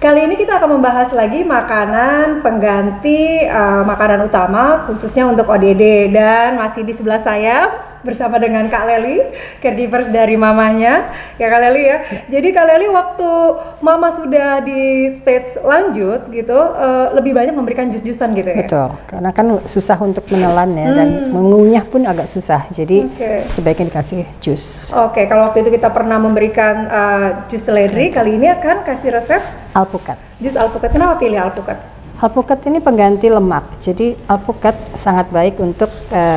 Kali ini kita akan membahas lagi makanan pengganti makanan utama khususnya untuk ODD, dan masih di sebelah saya bersama dengan Kak Lely, caregivers dari mamanya. Ya Kak Lely ya. Jadi Kak Lely waktu mama sudah di stage lanjut gitu, lebih banyak memberikan jus-jusan gitu ya? Betul, karena kan susah untuk menelan ya, dan mengunyah pun agak susah. Jadi sebaiknya dikasih jus. Oke, kalau waktu itu kita pernah memberikan jus seledri, kali ini akan kasih resep alpukat. Jus alpukat. Kenapa pilih alpukat? Alpukat ini pengganti lemak. Jadi alpukat sangat baik untuk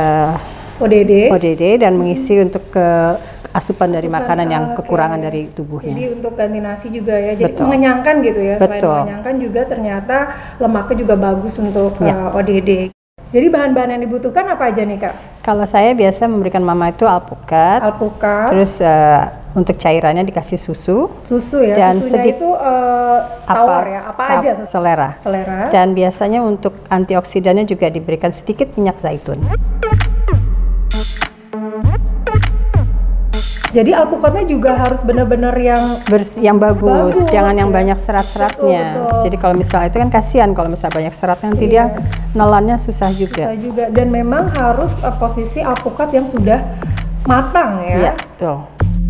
ODD dan mengisi untuk asupan dari makanan yang kekurangan dari tubuhnya. Jadi untuk ganti nasi juga ya. Jadi mengenyangkan gitu ya. Selain mengenyangkan juga ternyata lemaknya juga bagus untuk ODD. Jadi bahan-bahan yang dibutuhkan apa aja nih Kak? Kalau saya biasa memberikan mama itu alpukat. Terus untuk cairannya dikasih susu. Susu ya. Dan susunya itu tawar ya. Apa aja? Selera. Dan biasanya untuk antioksidannya juga diberikan sedikit minyak zaitun. Jadi alpukatnya juga harus benar-benar yang bagus, jangan yang banyak serat-seratnya. Jadi kalau misalnya itu kan kasihan kalau misalnya banyak serat, nanti dia nelannya susah juga. Dan memang harus posisi alpukat yang sudah matang ya. Iya, betul.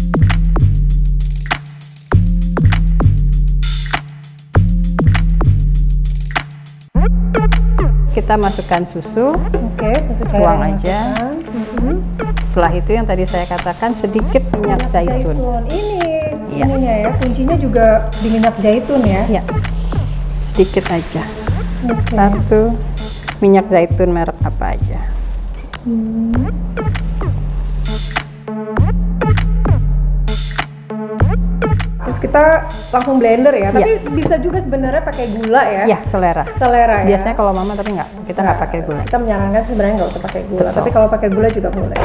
Kita masukkan susu. Susu cairan. Tuang aja. Setelah itu yang tadi saya katakan sedikit minyak zaitun. Ininya ya, kuncinya juga di minyak zaitun ya. Iya. Sedikit aja. Satu minyak zaitun merek apa aja. Terus kita langsung blender ya, tapi bisa juga sebenarnya pakai gula ya? Iya, selera ya. Biasanya kalau mama tapi kita nggak pakai gula. Kita menyarankan sebenarnya nggak usah pakai gula, tapi kalau pakai gula juga boleh.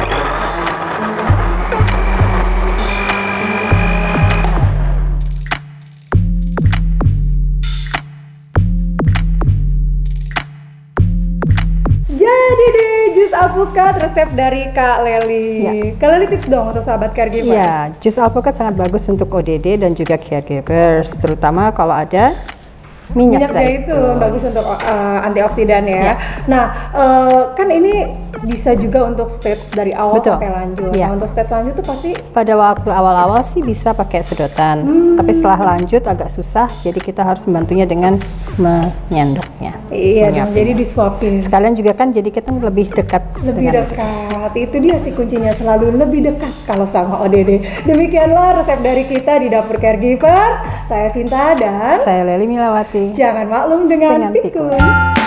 Jadi deh, jus alpukat resep dari Kak Lely. Kak Lely tips dong untuk sahabat caregivers. Iya, jus alpukat sangat bagus untuk ODD dan juga caregivers, terutama kalau ada minyak zaitun. Bagus untuk antioksidan ya. Nah, kan ini bisa juga untuk stage dari awal sampai lanjut. Nah, untuk stage lanjut tuh pasti pada waktu awal-awal sih bisa pakai sedotan, tapi setelah lanjut agak susah, jadi kita harus membantunya dengan menyendoknya. Iya, jadi disuapin. Sekalian juga kan jadi kita lebih dekat. Itu dia sih kuncinya, selalu lebih dekat kalau sama ODD. Demikianlah resep dari kita di Dapur Caregivers. Saya Sinta dan saya Lely Milawati. Jangan maklum dengan pikun.